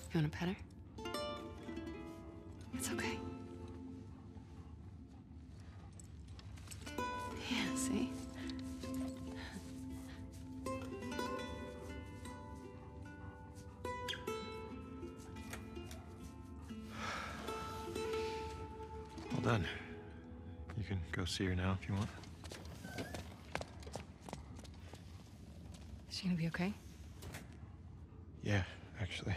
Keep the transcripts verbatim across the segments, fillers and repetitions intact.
You want to pet her? It's okay. Yeah, see? All done. You can go see her now if you want. Is she gonna be okay? Yeah, actually.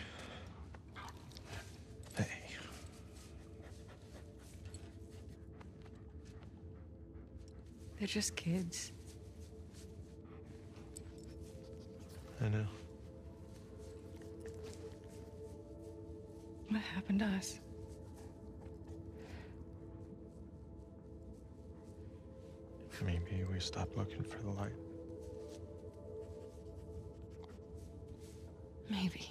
Hey. They're just kids. I know. What happened to us? Maybe we stopped looking for the light. Maybe.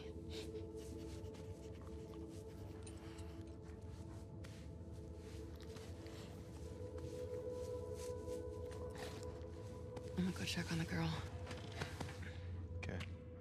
I'm gonna go check on the girl. Okay.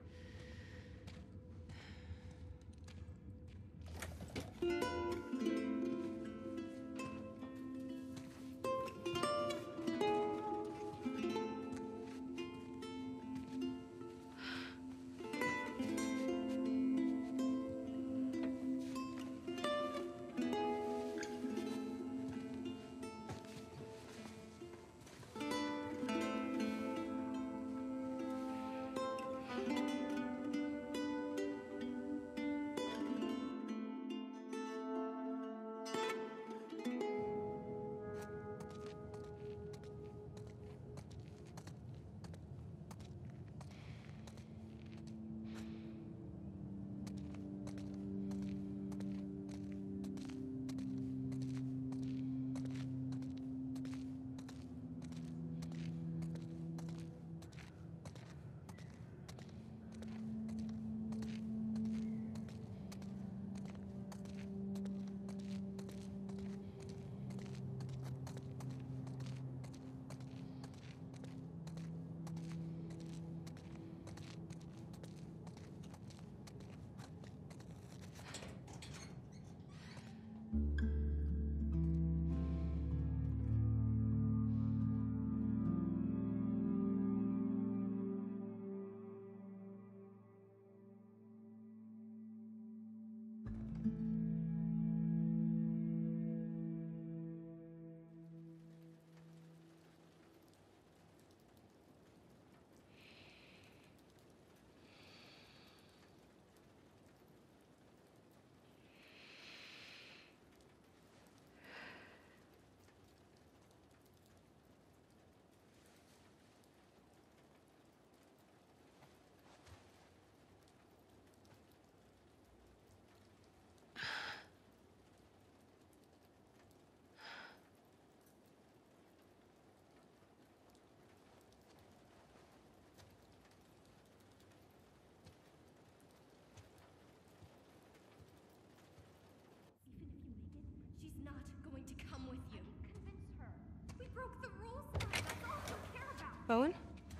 She's not going to come with you. Convince her. We broke the rules now. That's all you care about. Bowen?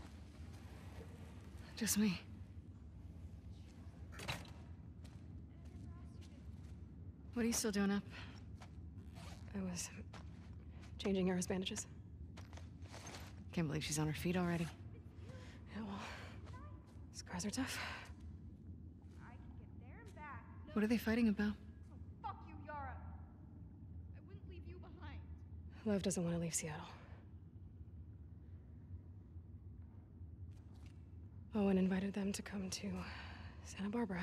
Just me. What are you still doing up? I was changing Yara's bandages. Can't believe she's on her feet already. Yeah, well, scars are tough. I can get there and back. No, What are they fighting about? fuck you, Yara. I wouldn't leave you behind. Lev doesn't want to leave Seattle. Owen invited them to come to Santa Barbara.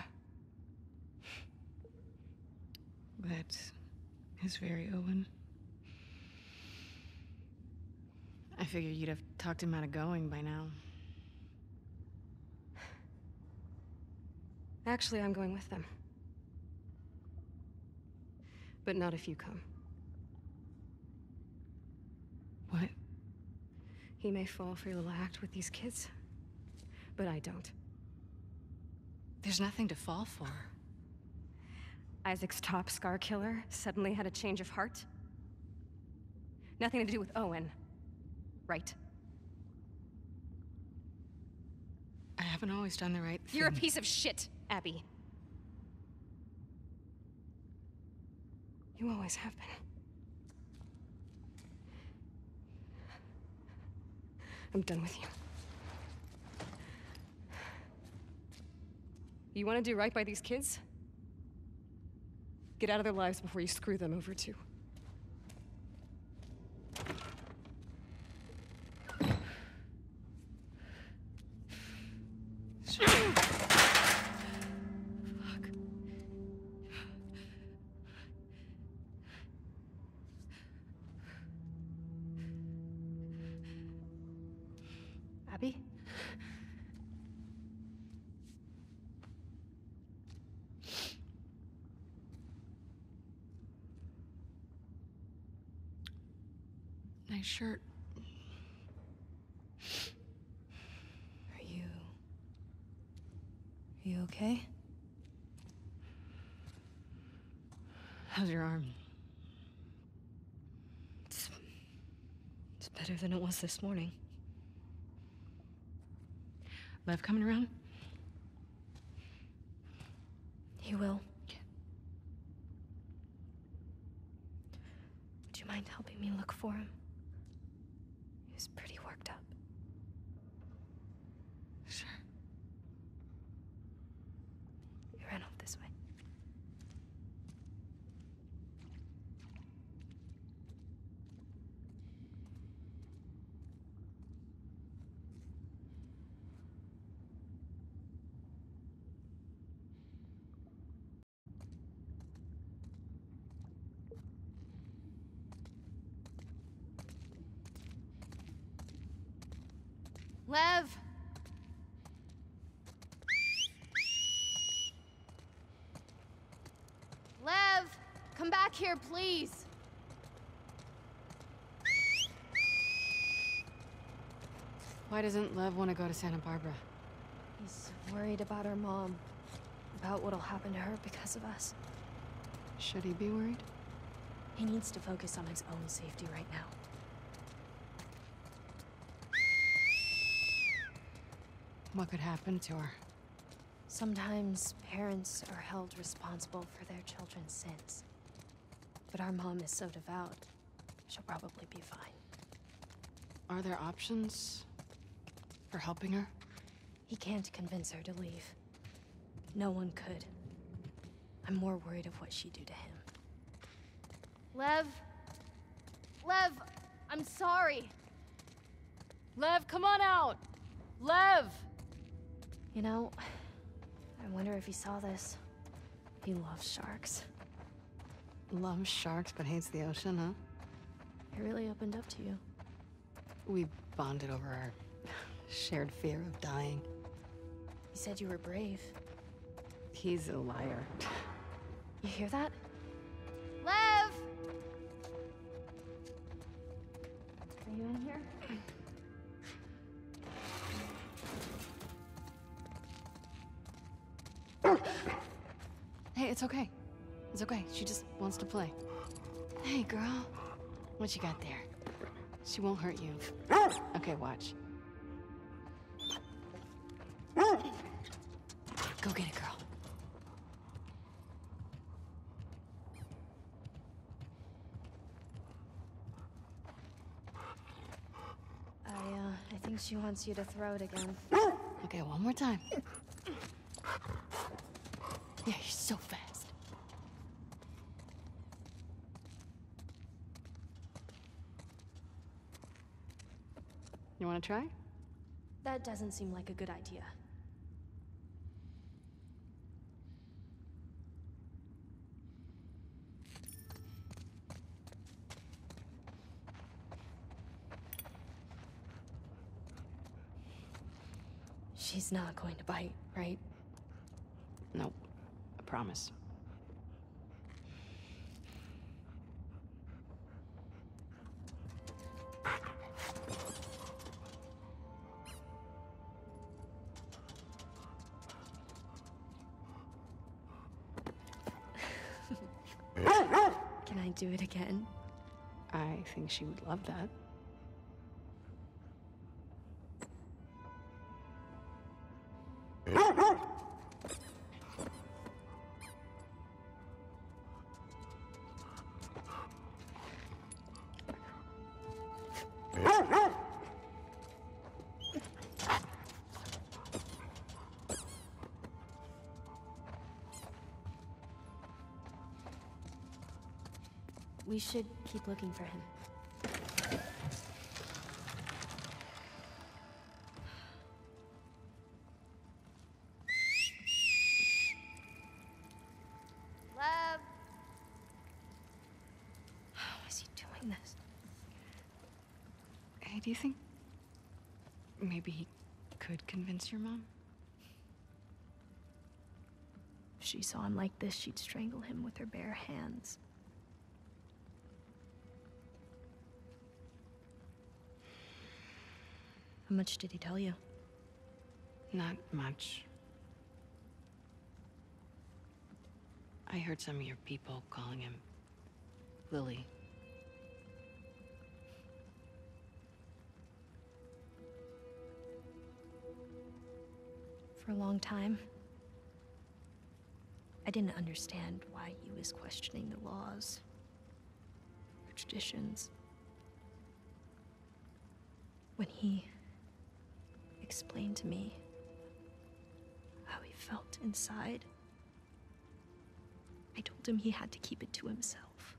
That is very Owen. I figured you'd have talked him out of going by now. Actually, I'm going with them. But not if you come. What? He may fall for your little act with these kids, but I don't. There's nothing to fall for. Isaac's top scar killer suddenly had a change of heart? Nothing to do with Owen, right? I haven't always done the right thing. You're a piece of shit, Abby. You always have been. I'm done with you. You want to do right by these kids? Get out of their lives before you screw them over too. Abby? Nice shirt. Are you... Are you okay? How's your arm? It's... It's better than it was this morning. Lev coming around? He will. Would you mind helping me look for him? He was pretty worked up. Sure. He ran off this way. Lev! Lev! Come back here, please! Why doesn't Lev want to go to Santa Barbara? He's worried about our mom. About what'll happen to her because of us. Should he be worried? He needs to focus on his own safety right now. What could happen to her? Sometimes parents are held responsible for their children's sins. But our mom is so devout, she'll probably be fine. Are there options for helping her? He can't convince her to leave. No one could. I'm more worried of what she'd do to him. Lev? Lev, I'm sorry. Lev, come on out! Lev! You know, I wonder if he saw this. He loves sharks. Loves sharks but hates the ocean, huh? He really opened up to you. We bonded over our shared fear of dying. He said you were brave. He's a liar. You hear that? Lev! Are you in here? Hey, it's okay. It's okay. She just wants to play. Hey, girl. What you got there? She won't hurt you. Okay, watch. Go get it, girl. I, uh, I think she wants you to throw it again. Okay, one more time. Yeah, you're so fast. You want to try? That doesn't seem like a good idea. She's not going to bite, right? Nope. I promise. Can I do it again? I think she would love that. We should keep looking for him. Love. How is he doing this? Hey, do you think maybe he could convince your mom? If she saw him like this, she'd strangle him with her bare hands. How much did he tell you? Not much. I heard some of your people calling him Lily. For a long time, I didn't understand why he was questioning the laws, the traditions. When he explained to me how he felt inside, I told him he had to keep it to himself.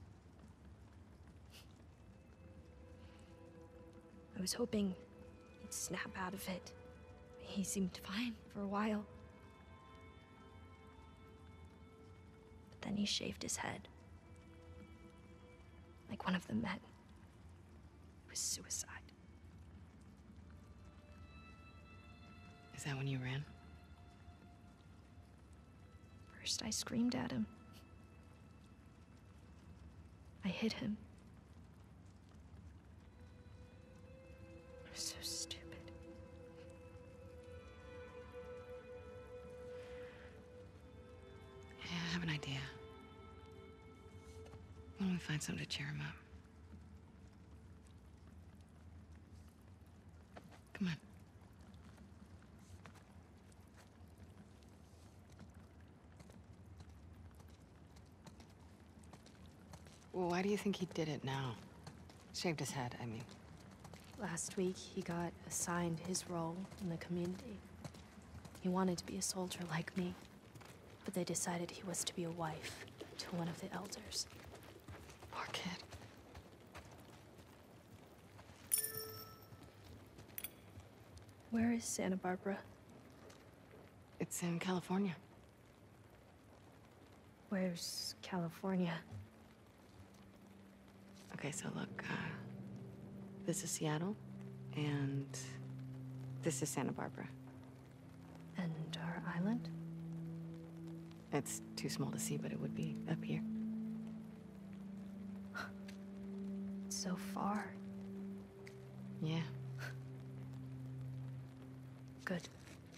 I was hoping he'd snap out of it. He seemed fine for a while. But then he shaved his head. Like one of the men. It was suicide. Is that when you ran? First, I screamed at him. I hit him. I was so stupid. Yeah, I have an idea. Why don't we find something to cheer him up? Come on. Well, why do you think he did it now? Shaved his head, I mean. Last week, he got assigned his role in the community. He wanted to be a soldier like me, but they decided he was to be a wife to one of the elders. Poor kid. Where is Santa Barbara? It's in California. Where's California? Okay, so look, uh, this is Seattle, and this is Santa Barbara. And our island? It's too small to see, but it would be up here. So far. Yeah. Good.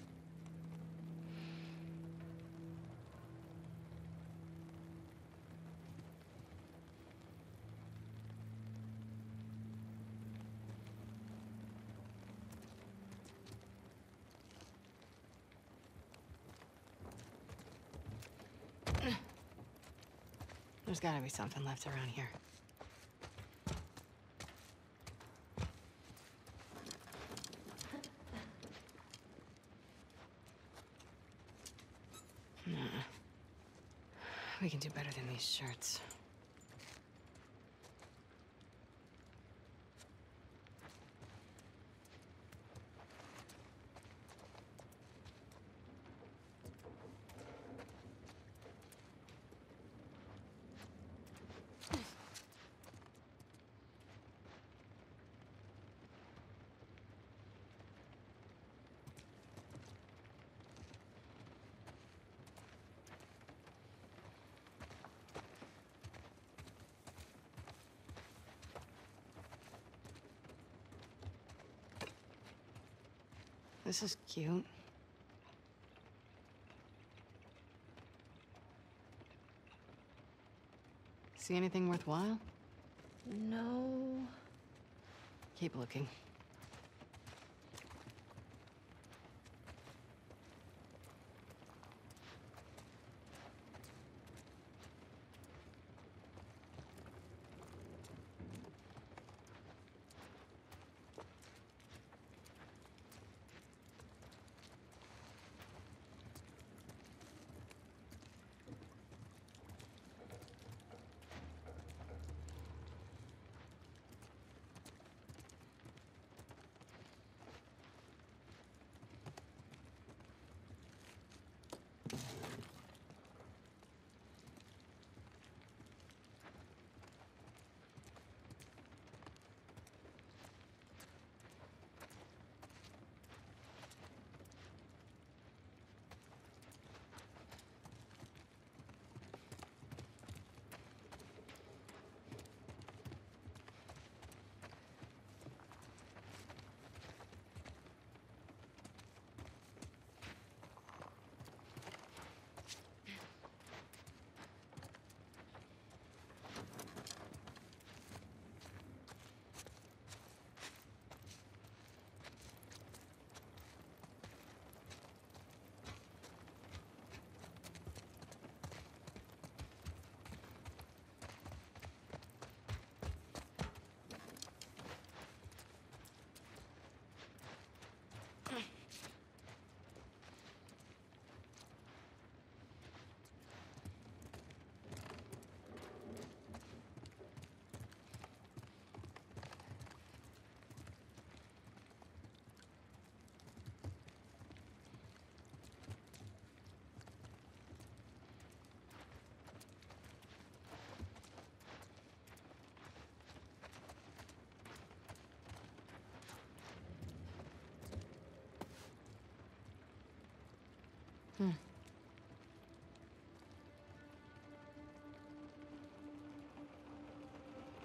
There's gotta be something left around here. Nah. We can do better than these shirts. This is cute. See anything worthwhile? No. Keep looking.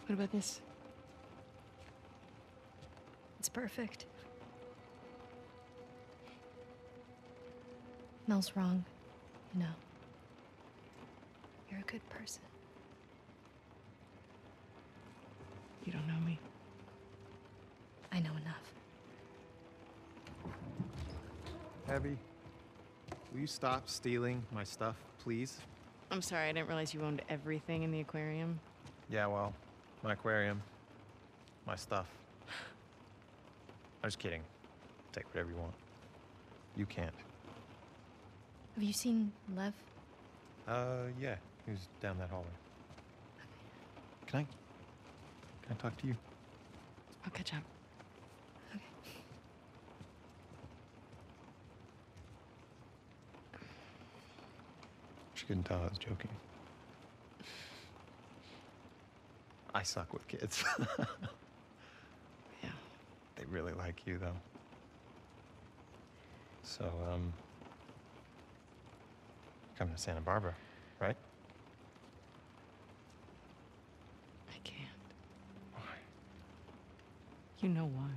What about this? It's perfect. Mel's wrong, you know. You're a good person. You don't know me. I know enough. Abby, will you stop stealing my stuff, please? I'm sorry, I didn't realize you owned everything in the aquarium. Yeah, well, my aquarium, my stuff. I'm just kidding. Take whatever you want. You can't. Have you seen Lev? Uh, yeah, he was down that hallway. Can I, can I talk to you? I'll catch up. Okay. She couldn't tell I was joking. I suck with kids. Yeah. They really like you, though. So, um, coming to Santa Barbara, right? I can't. Why? You know why.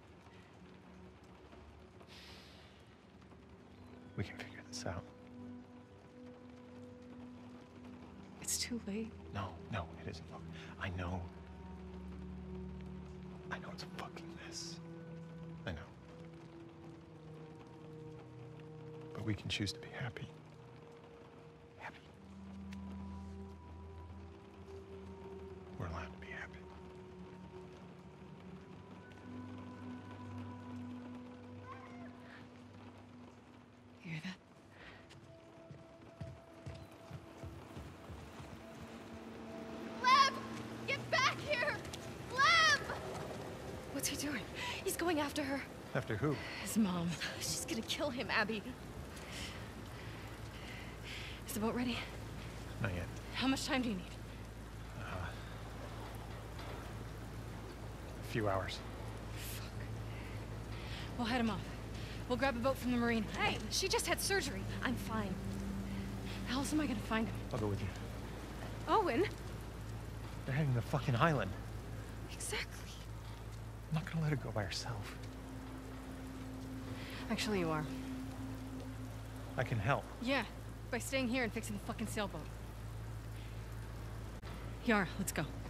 We can figure this out. It's too late. No, no, it isn't. Look, I know. I know it's a fucking mess. I know. But we can choose to be happy. Happy. We're allowed to be happy. You hear that? Lev! Get back here! Lev! What's he doing? He's going after her. After who? His mom. She's gonna kill him, Abby. Is the boat ready? Not yet. How much time do you need? A few hours. We'll head him off. We'll grab a boat from the marina. Hey, she just had surgery. I'm fine. How else am I gonna find him? I'll go with you. Owen? They're heading to the fucking island. Exactly. I'm not gonna let her go by herself. Actually, you are. I can help. Yeah, by staying here and fixing the fucking sailboat. Yara, let's go.